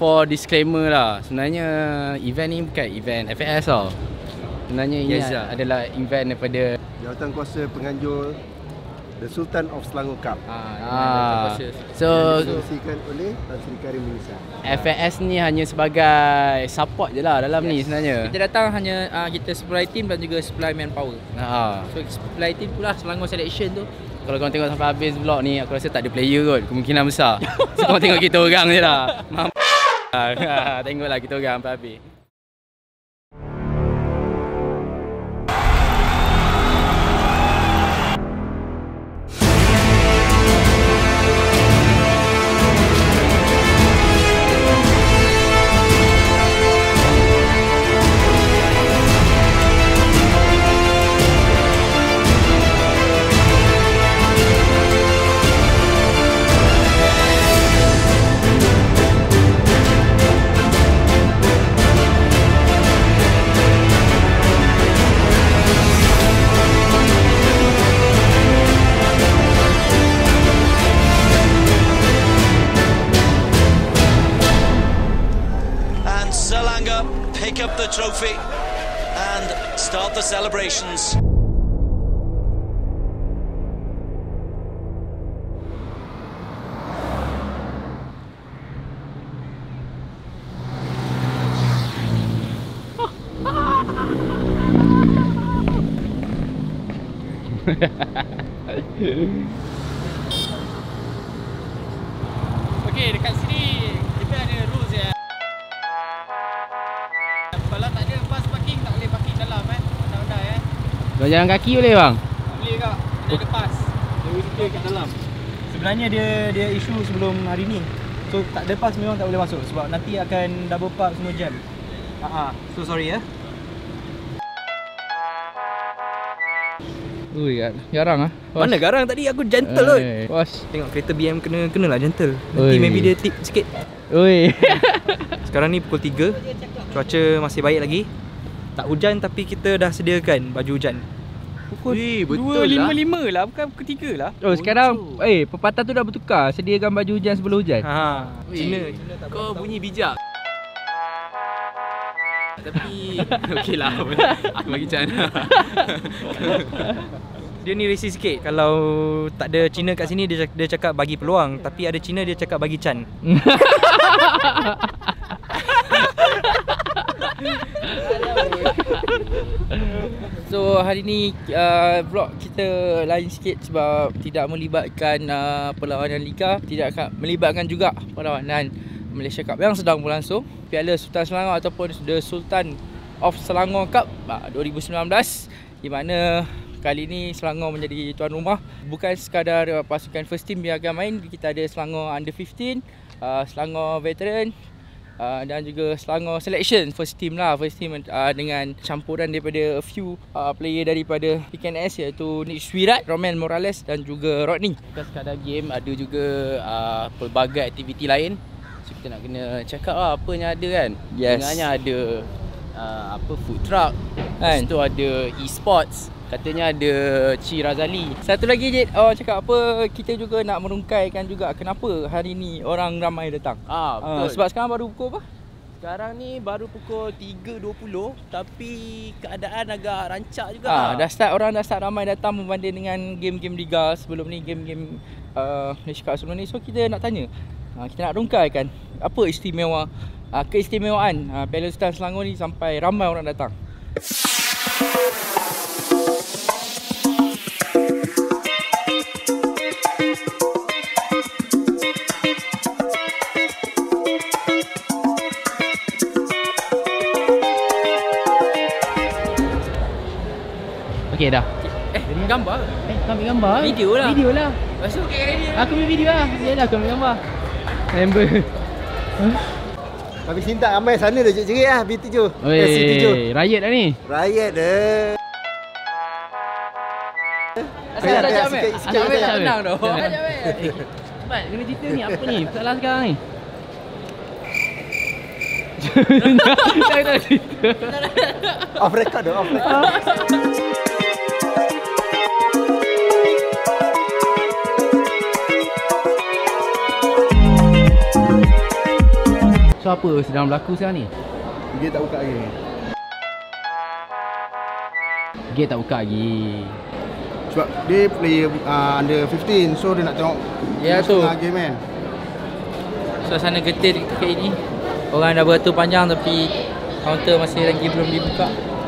for disclaimer lah, sebenarnya event ni bukan event FAS tau. Sebenarnya ini adalah event daripada Jawatankuasa Penganjur The Sultan of Selangor Cup. So diselenggarakan oleh Tan Sri Karim Malaysia. FAS ni hanya sebagai support je lah dalam ni sebenarnya. Kita datang hanya kita supply team dan juga supply manpower. So supply team tu lah Selangor Selection tu. Kalau korang tengok sampai habis vlog ni, aku rasa tak ada player kot, kemungkinan besar. So korang tengok kita orang je lah. Tengoklah kita orang sampai habis. Selangor pick up the trophy and start the celebrations. Okey, dekat sini kita ada rules ya. Kalau tak ada bus parking, tak boleh parking dalam undang-undang Kalau jalan kaki boleh bang? Boleh kak, dia ada pass. Dia wheelchair kat dalam. Sebenarnya dia isu sebelum hari ni. So tak ada pass memang tak boleh masuk sebab nanti akan double park semua jam. So sorry ya. Ui, garang ah. Mana garang tadi aku gentle kot. Bos. Tengok kereta BM kenalah gentle. Nanti maybe dia tip sikit. Ui. Sekarang ni pukul 3. Cuaca masih baik lagi. Tak hujan tapi kita dah sediakan baju hujan. Pukul betul 2.55 lah, bukan pukul 3 lah. Oh sekarang pepatah tu dah bertukar. Sediakan baju hujan sebelum hujan. Cina Kau bunyi bijak. Tapi okey lah. Aku bagi can. dia ni racist sikit. Kalau tak ada Cina kat sini dia cakap bagi peluang, tapi ada Cina dia cakap bagi can. So hari ni vlog kita lain sikit sebab tidak melibatkan perlawanan Liga, tidak akan melibatkan juga perlawanan Malaysia Cup yang sedang berlangsung, Piala Sultan Selangor ataupun The Sultan of Selangor Cup 2019, di mana kali ini Selangor menjadi tuan rumah. Bukan sekadar pasukan first team yang akan main, kita ada Selangor Under 15, Selangor Veteran dan juga Selangor Selection first team dengan campuran daripada a few player daripada PKNS iaitu Nick Swirat, Roman Morales dan juga Rodney. Bukan sekadar game, ada juga pelbagai aktiviti lain. So kita nak kena check out lah apa yang ada kan. Tengahnya ada food truck kan, tu ada e-sports, katanya ada Ci Razali. Satu lagi Jid, orang cakap apa, kita juga nak merungkaikan juga kenapa hari ni orang ramai datang. Betul. Sebab sekarang baru pukul apa? Sekarang ni baru pukul 3.20 tapi keadaan agak rancak juga. Orang dah start ramai datang berbanding dengan game-game Liga sebelum ni, game-game Malaysia Cup sebelum ni. So kita nak tanya, kita nak rungkaikan apa keistimewaan Piala Sultan Selangor ni sampai ramai orang datang. Okey dah. Gambar? Kau ambil gambar? Video lah. Video lah. Lepas tu Aku ambil video lah. Yalah aku ambil gambar. Member. Habis cinta ramai sana dah jerit-jerit lah B7. C7. Riot dah ni. Riot dah. asal dah jam sikit tak tenang dah. Cepat kena cerita ni apa ni? Salah sekarang ni. Tak cerita. Off record dah, off record. So apa sedang berlaku sekarang ni? Dia tak buka lagi. Gate tak buka lagi. Sebab dia player under 15, so dia nak tengok game kan. Suasana getir ketika ini. Orang dah beratur panjang tapi kaunter masih lagi belum dibuka.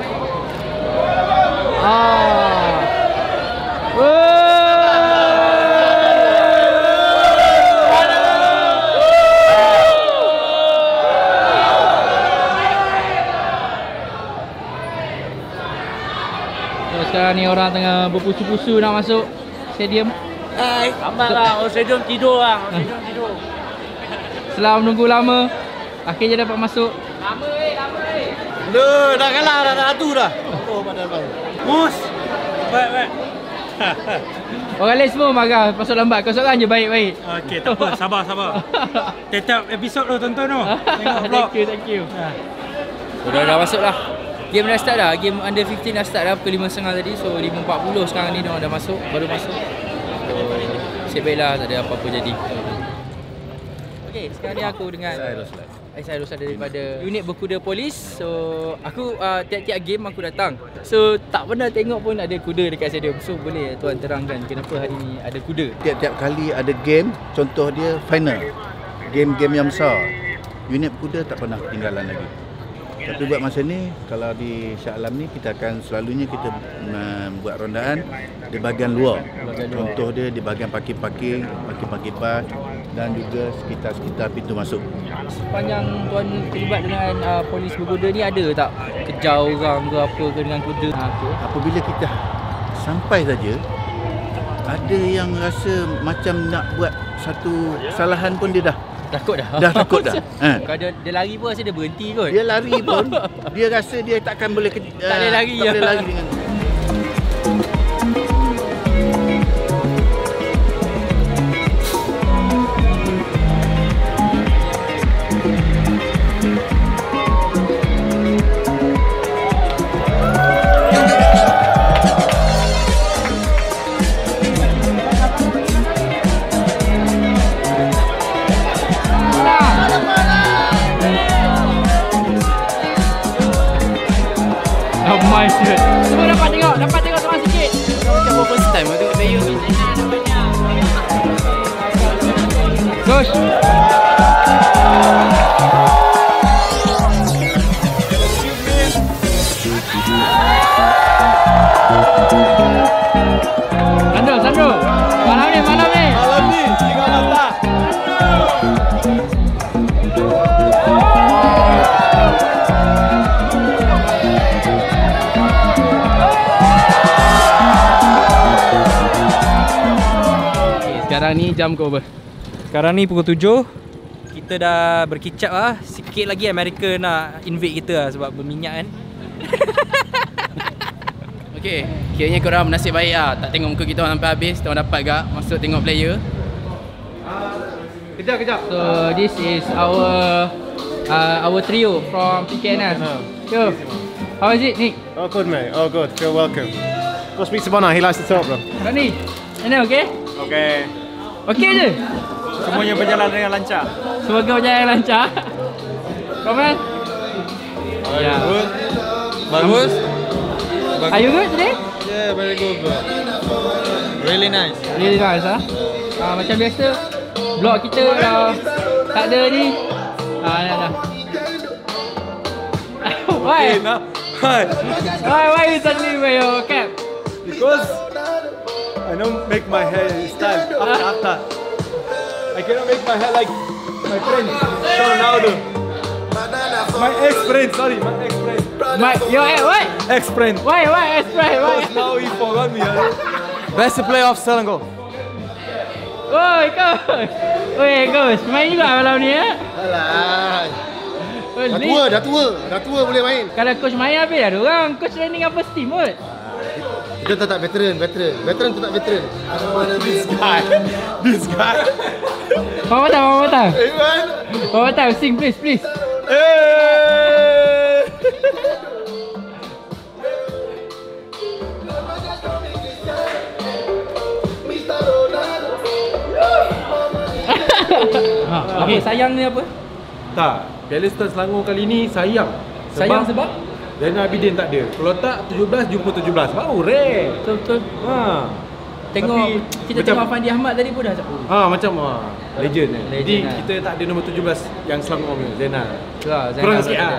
Sekarang ni orang tengah berpusu-pusu nak masuk stadium. Lambatlah, orang stadium tidur lah. Stadium tidur. Setelah menunggu lama, akhirnya dapat masuk. Loh, dah kalah dah, dah atu dah. Oh, padahal bang. Mus. Baik. Orang lain semua marah masuk lambat. Kau seorang je baik-baik. Okey, tak apa, sabar. Tetap episod tu tonton tu. Tengok vlog. Thank you. Dah masuk dah. Game dah start dah. Game under 15 dah start dah pukul 5.30 tadi. So 5.40 sekarang ni diorang dah masuk. Baru masuk. So nasib baiklah tak ada apa-apa jadi. Okay, sekarang ni aku dengan Aisyah Roslan daripada unit berkuda polis. So aku tiap-tiap game aku datang. So tak pernah tengok pun ada kuda dekat stadium. So boleh tuan terangkan kenapa hari ni ada kuda? Tiap-tiap kali ada game, contoh dia final. Game-game yang besar. Unit berkuda tak pernah ketinggalan lagi. Tapi buat masa ni, kalau di Shah Alam ni kita akan selalunya kita buat rondaan di bahagian luar. Contoh dia di bahagian parking-parking bas dan juga sekitar-sekitar pintu masuk. Sepanjang tuan terlibat dengan polis berkuda ni ada tak kejar orang ke apa ke dengan kuda? Apabila kita sampai saja, ada yang rasa macam nak buat satu kesalahan pun dia dah takut dah. Takut dah. Kalau dia lari pun rasa dia berhenti kot. Dia lari pun dia rasa dia takkan boleh tak boleh lari. Tak boleh lari dengan semua dapat tengok teman sikit. Macam first time aku tengok player ni. Coach. Sandro. Malam ni. Malam ni, tinggal mata. Sekarang ni jam ke apa? Sekarang ni pukul 7. Kita dah berkicap lah. Sikit lagi Amerika nak invade kita lah sebab berminyak kan. Okay, kiranya korang bernasib baik lah. Tak tengok muka kita orang sampai habis. Kita orang dapat gak masuk tengok player. Kejap. So this is our trio from PKNS. So, how is it, Nick? Oh, good, mate. Oh, good. Feel welcome. Go speak to Bono. He likes to talk, bro. Rani, okay? Okay. Okay je? Semuanya berjalan dengan lancar. Semoga berjalan lancar. Roman? Yeah. Good. Bagus. Are you good today? Yeah, very good, bro. Really nice. Really nice, macam biasa, vlog kita tak ada ni. Dah. Why? Why you suddenly wear your cap? Because I don't make my hair style after. I cannot make my hair like my friend Ronaldo. My ex-friend, sorry, my ex-friend. Your what? Ex-friend. Why ex-friend? Why? Because now he forgot me. Best player of Selangor. Oi, coach. Main juga malam ni ya? Alah. Oh, Dah tua boleh main. kalau coach main habis dah ada orang. Coach training apa team kot? Kita tak veteran. Veteran tu tak veteran. This guy. One more time. Hey man. One more time. Sing please. Hey! Okay, sayang ni apa? Tak. Piala Star Selangor kali ni sayang. Sebab Zainal Abidin tak ada. Kalau tak 17 jumpa 17. Baru rare. betul. Tengok kita tengok Fandi Ahmad tadi pun dah siapa. Macam legend. Jadi lah. kita tak ada nombor 17 yang Selangor punya Zainal. Kurang sikit lah.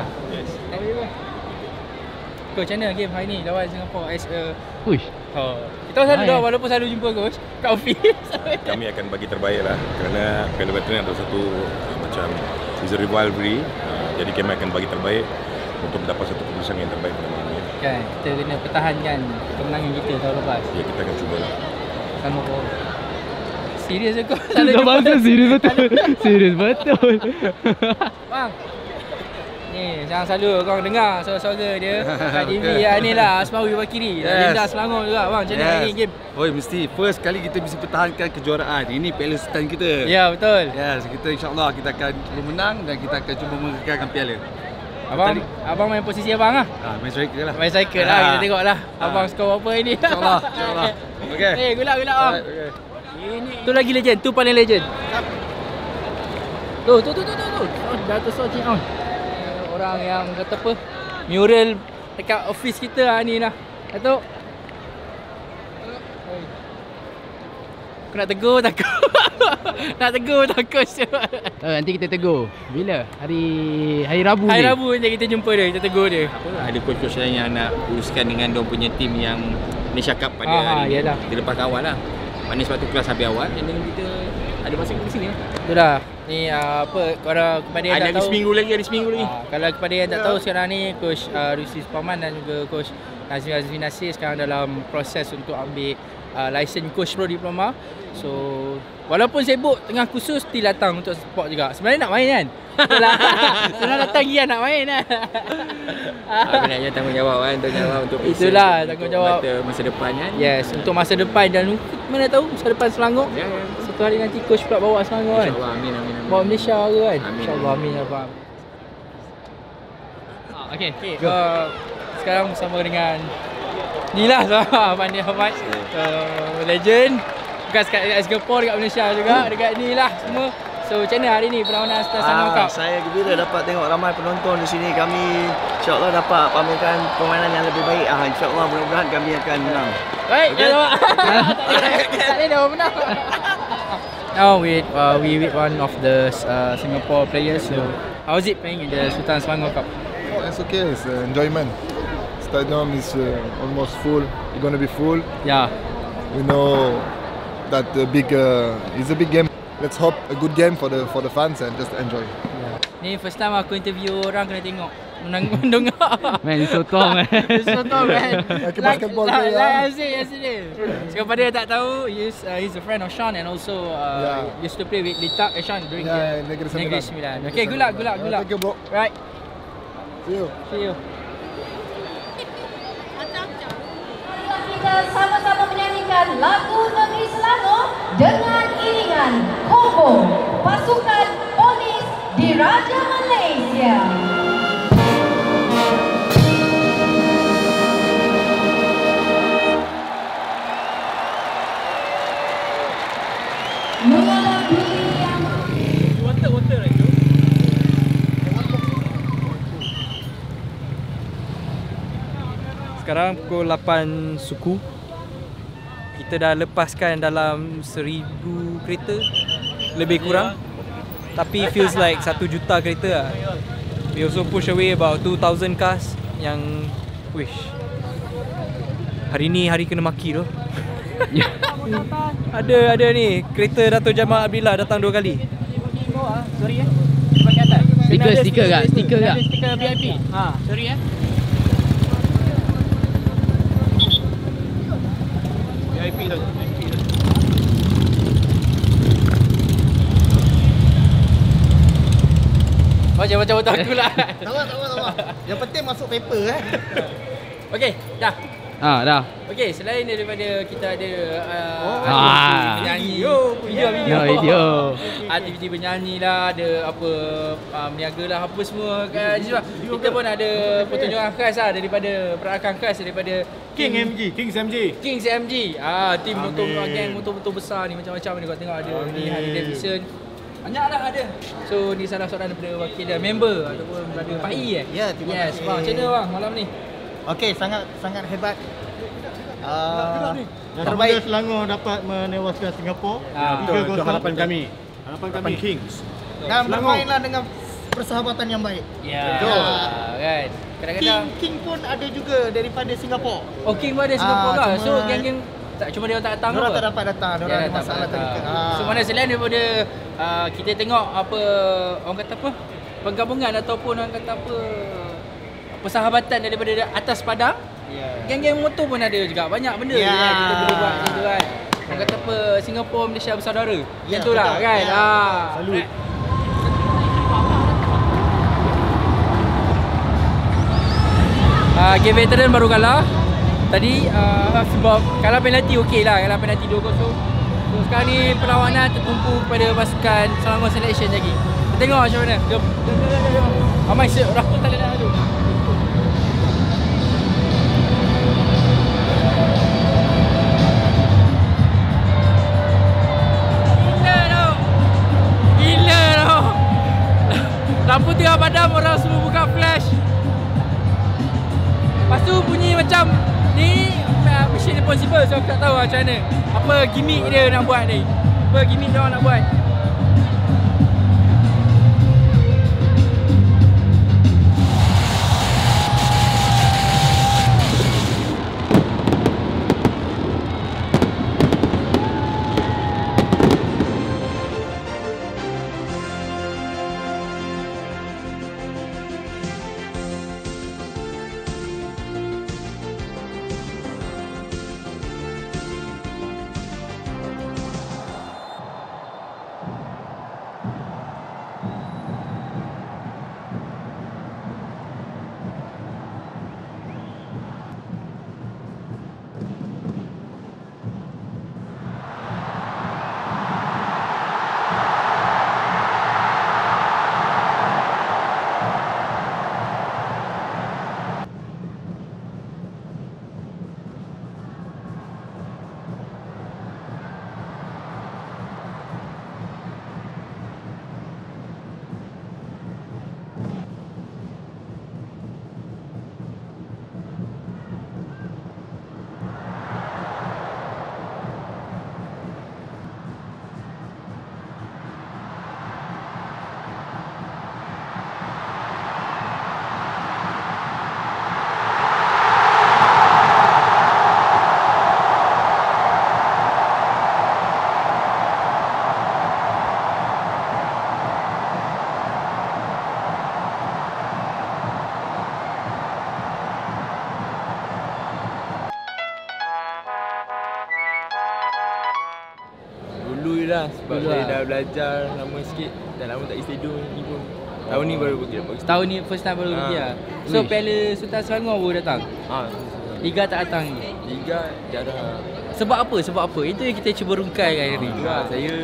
Coach, macam mana game hari ni lawan Singapore as a Push. kita selalu dah walaupun selalu jumpa coach kat office. Kami akan bagi terbaik lah kerana Piala Veteran adalah satu macam is a rivalry. Jadi kami akan bagi terbaik untuk mendapat satu keputusan yang terbaik pada malam ini. Kan, kita kena pertahankan kemenangan kita tahun lepas. Ya, kita akan cuba lah. Singapore. Serius ke kau? Serius betul. Serius betul. Bang. Ni, jangan selalu korang dengar suara-suara dia kat TV ni lah, Asmawi Bakiri. Legenda Selangor juga bang. Macam mana hari ni game? Mesti first kali kita bisa pertahankan kejuaraan. Ini Piala Sultan kita. Ya, betul. Kita insya-Allah kita akan cuba menang dan kita akan cuba mengekalkan piala. Abang main posisi abang lah? Main striker lah. Main striker lah, kita tengok lah abang skor apa ini. InsyaAllah. Okay. Good luck bang. Tu lagi legend, tu paling legend. Tu. Dato' Sochi on. Orang yang kata apa, mural dekat office kita ni lah. Dato'. Aku nak tegur takut. Nak tegur takut. Nanti kita tegur. Bila? Hari Rabu Hari Rabu nanti kita jumpa dia, kita tegur dia. Ada coach-coach lain yang nak uruskan dengan diorang punya tim yang Malaysia Cup pada hari ni. Kita lepas awal lah. Maknanya sebab tu kelas habis awal dan kita ada masa ke sini lah. Itulah. Ni kalau kepada yang tak tahu, ada seminggu lagi. Kalau kepada yang tak tahu sekarang ni coach Rusli Suparman dan juga coach Nazmi Nasir sekarang dalam proses untuk ambil license coach pro diploma. So walaupun sibuk tengah kursus still datang untuk support juga. Sebenarnya nak main kan? Senang datang dia nak main kan. Sebenarnya tanggungjawab kan, untuk itulah tanggungjawab masa depan kan. Yes, untuk masa depan dan mana tahu masa depan Selangor. Satu hari nanti coach pula bawa Selangor kan. InsyaAllah, amin. Bawa Malaysia ke kan. InsyaAllah, amin abang. Okay. Sekarang bersama dengan ni lah Fandi Ahmad, legend. Bukan kat Singapore, dekat Malaysia juga, dekat ni lah semua. So macam mana hari ni perlawanan Star Selangor Cup? Saya gembira dapat tengok ramai penonton di sini. Kami insya-Allah dapat pamerkan permainan yang lebih baik. Insya-Allah mudah-mudahan kami akan menang. Baik, tak ada dah menang. Now we with one of the Singapore players. So how is it playing in the Sultan Selangor Cup? It's okay. It's enjoyment. Stadium is almost full. It's going to be full. Yeah. We know that it's a big game. Let's hope a good game for the fans and just enjoy. Yeah. Ni first time aku interview orang kena tengok mendengar. Man, it's so tall man. It's so tall man. Like a basketball player. Yesterday. Siapa dia tak tahu, he's a friend of Sean and also used to play with Litak Sean during Negeri Sembilan. Okay, good luck. Thank you, bro. Right. See you. Kita sama-sama menyanyikan lagu Negeri Selangor dengan iringan Combo Pasukan Polis Diraja Malaysia. Sekarang pukul 8 suku. Kita dah lepaskan dalam 1000 kereta lebih kurang. Tapi feels like 1 juta kereta lah. We also push away about 2000 cars yang hari ni hari kena maki tu. Ada ni kereta Dato' Jamal Abdillah datang 2 kali. Sorry pakai atas. Stiker tak? Stiker VIP. Sorry VIP saja. Macam aku lah. Tak apa. Yang penting masuk paper Okey, dah. Dah. Okey, selain daripada kita ada menyanyi. Video. Aktiviti bernyanyi lah, ada apa meniaga lah apa semua kan. Kita pun ada pertunjukan khas lah daripada perakan khas daripada Kings MG. Tim motor besar ni macam-macam ni kau tengok ada ni Harley Davidson. Banyak dah ada. So ni salah seorang daripada wakil dia, member ataupun brother Pak I Ya, terima yes, kasih. bang, macam mana bang malam ni? Okey, sangat hebat. Yang terbaik Selangor dapat menewaskan Singapura. Itu harapan kami. Harapan kami Kings. Dan bermainlah dengan persahabatan yang baik. Ya, kan. Kadang-kadang King pun ada juga daripada Singapura. Oh, King pun ada Singapura lah. So geng-geng tak cuma dia tak datang ke? Diorang tak dapat datang, diorang ada masalah teknikal. So mana selain daripada kita tengok apa orang kata apa? Penggabungan ataupun orang kata apa? Persahabatan daripada atas padang. Geng-geng motor pun ada juga. Banyak benda yang kita boleh buat macam tu kan. Orang kata apa? Singapura Malaysia bersaudara. Yang tu lah kan. Salut. Game veteran baru kalah. Tadi sebab kalah penalti okey lah. Kalah penalti 2-0. So sekarang ni perlawanan tertumpu kepada pasukan Selangor Selection lagi. Kita tengok macam mana. Jom. Amai raful tak ada tu. Gila tau. Lampu tengah padam, orang semua buka flash. Lepas tu bunyi macam ni Mission Impossible, so aku tak tahu macam mana. Apa gimmick dia nak buat ni. Apa gimmick dia nak buat. Lah sebab saya dah belajar lama sikit. Dah lama tak pergi stadium ni pun. Tahun ni baru pergi dapat. Tahun ni first time baru pergi lah. So Piala Sultan Selangor baru datang. Liga tak datang ni. Liga jarang. Sebab apa? Sebab apa? Itu yang kita cuba rungkai hari ni. Saya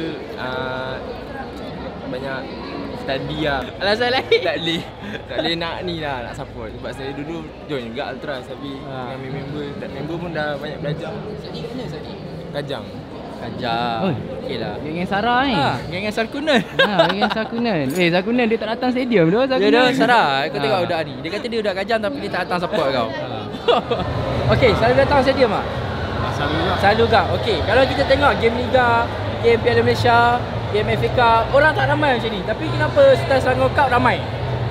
banyak study lah. Alasan lain tak boleh nak ni lah, nak support. Sebab saya dulu join juga Ultras tapi dengan member pun dah banyak belajar. Sadi kat mana Sadi? Kajang. Okey lah. Geng Sarah ni. Geng Sarkunan. Geng Sarkunan. Sarkunan dia tak datang stadium tu. Dia Sarah. Kau tengok budak ni. Dia kata dia budak Kajang tapi dia tak datang support kau. Okey, selalu datang stadium tak? Selalu juga. Okey, kalau kita tengok game Liga, game Piala Malaysia, game FA Cup, orang tak ramai macam ni. Tapi kenapa Sultan Selangor Cup ramai?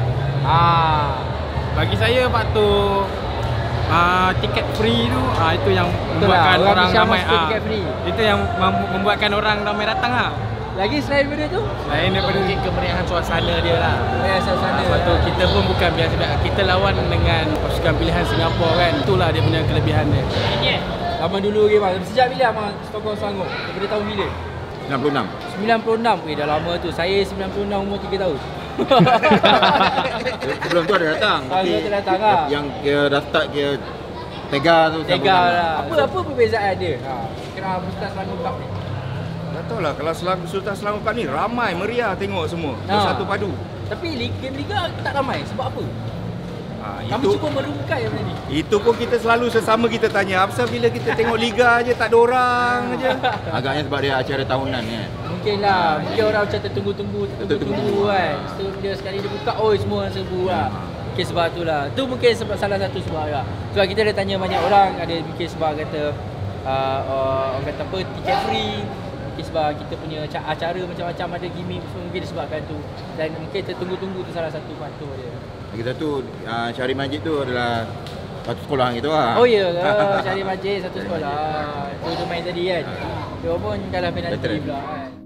Bagi saya patut tiket free tu itu yang membuatkan orang ramai. Itu yang membuatkan orang ramai datang lah. Lagi selain daripada tu? Selain daripada mungkin kemeriahan suasana dia lah. Suasana. Sebab tu kita pun bukan biasa-biasa. Kita lawan dengan pasukan pilihan Singapura kan. Itulah dia punya kelebihan dia. Abang dulu bang. Sejak bila abang sokong Selangor? Daripada tahun bila? 96. Dah lama tu. Saya 96 umur 3 tahun. Sebelum tu ada datang. Ada datang lah. Yang kira dah start kira Tega tu. Tega lah. Apa perbezaan dia? Kira Sultan Selangor Cup ni. Tak tahu lah, kalau Sultan Selangor Cup ni ramai, meriah tengok semua. Bersatu padu. Tapi game Liga tak ramai. Sebab apa? Kami cukup merungkai benda ni. Itu pun kita selalu sesama kita tanya, apasal bila kita tengok Liga je tak ada orang je. Agaknya sebab dia acara tahunan kan. mungkin lah. Mungkin orang macam tertunggu-tunggu kan. So dia sekali dia buka, semua orang serbu lah. Mungkin sebab tu lah. Tu mungkin sebab salah satu sebab lah. Sebab kita dah tanya banyak orang, ada mungkin sebab kata orang kata apa, tiket free. Mungkin sebab kita punya acara macam-macam ada gimmick, so mungkin disebabkan tu. Dan mungkin tertunggu-tunggu tu salah satu faktor dia. Lagi satu, Syahri Majid tu adalah satu sekolah gitu lah. Oh ya ke, Syahri Majid satu sekolah. Tu dia main tadi kan. Dia pun kalah penalti pula kan.